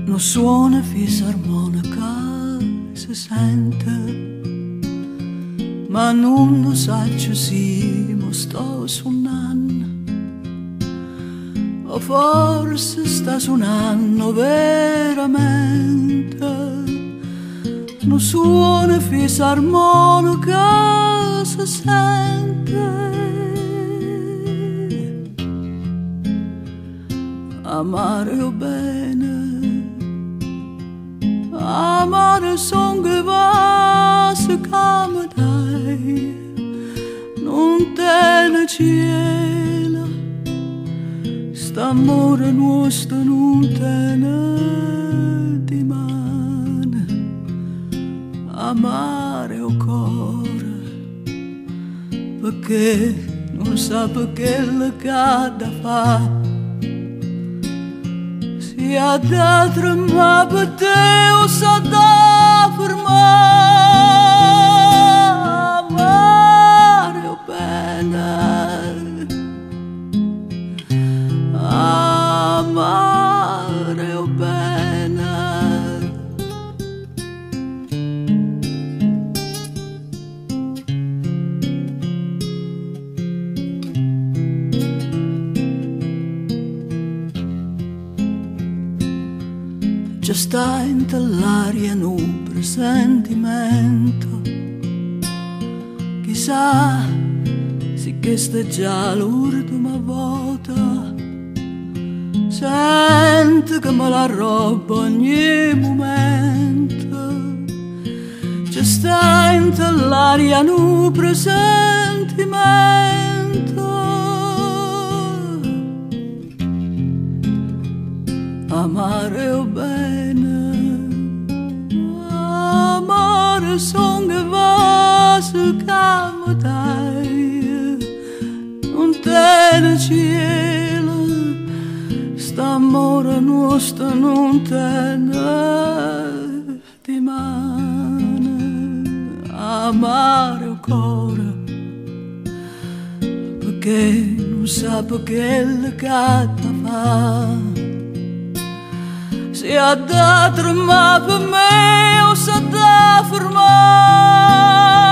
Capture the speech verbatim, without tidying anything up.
non suona fisarmonica, si sente, ma non lo saccio sì, mo sto suonando, o forse sta suonando veramente, non suona fisarmonica, si sente. Amare o bene, amare son che va se cama dai, non te ne cielo, st'amore nostro non te ne dimane. Amare o cuore, perché non sa perché le cada fa. Si ha da tremare per te o sa da fermare. Amare o bene, amare o bene. Già sta in l'aria un presentimento, chissà se questa è già l'ultima volta. Sento che me la roba ogni momento, già sta in l'aria un presentimento. Amare o bene, amare son che va su cama dai, non te ne cielo, st'amore nostro non te ne dimane. Amare o cuore, perché non sa perché le gatta fa. Si ha da tremare per me o sa da fermare.